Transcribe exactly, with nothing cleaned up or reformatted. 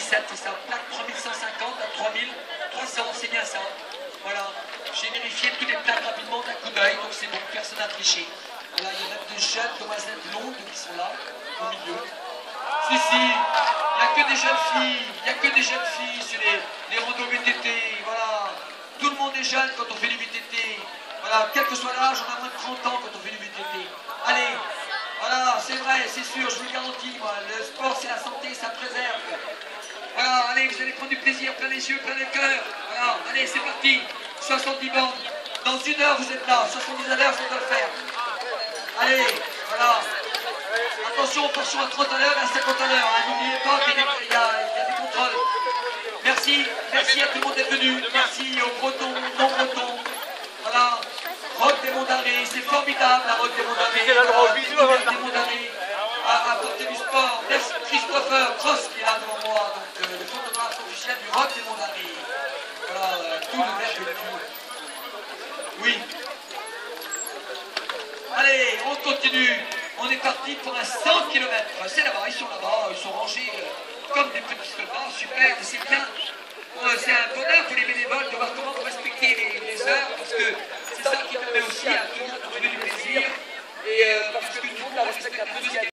dix-sept, c'est ça. Plaque trois mille cent cinquante à trois mille trois cents, c'est bien ça. Voilà. J'ai vérifié tous les plaques rapidement d'un coup d'œil, donc c'est bon, personne n'a triché. Voilà, il y a même des jeunes demoiselles blondes qui sont là, au milieu. Si, si, il n'y a que des jeunes filles, il n'y a que des jeunes filles sur les, les randos V T T, voilà. Tout le monde est jeune quand on fait du V T T. Voilà, quel que soit l'âge, on a moins de trente ans quand on fait du V T T. Allez, voilà, c'est vrai, c'est sûr, je vous le garantis, moi. Le sport, c'est la santé, ça préserve. Voilà, allez, vous allez prendre du plaisir, plein les yeux, plein le cœur. Voilà, allez, c'est parti. soixante-dix bandes. Dans une heure, vous êtes là. soixante-dix à l'heure, ça doit le faire. Allez, voilà. Attention, portion à trente à l'heure et à cinquante à l'heure. Hein. N'oubliez pas qu'il y, y, y a des contrôles. Merci, merci à tout le monde d'être venu. Merci aux Bretons, non Bretons. Voilà. Rock des Monts d'Arrée, c'est formidable la Rock des Monts d'Arrée. Voilà, des Monts d'Arrée à apporter du sport. Merci Christopher Cross qui est là devant moi, donc euh, le photographe officiel du Rock des Monts d'Arrée. Voilà, euh, tout le verbe est tout. Oui. Allez, on continue. On est parti pour un cent kilomètres. C'est là-bas, ils sont là-bas, ils sont rangés euh, comme des petits soldats, super, c'est bien. Euh, c'est un bonheur pour les bénévoles de voir comment vous respectez les, les heures, parce que c'est ça qui permet aussi à tout le monde de donner du plaisir. Et euh, parce que tout le monde respecte la musique.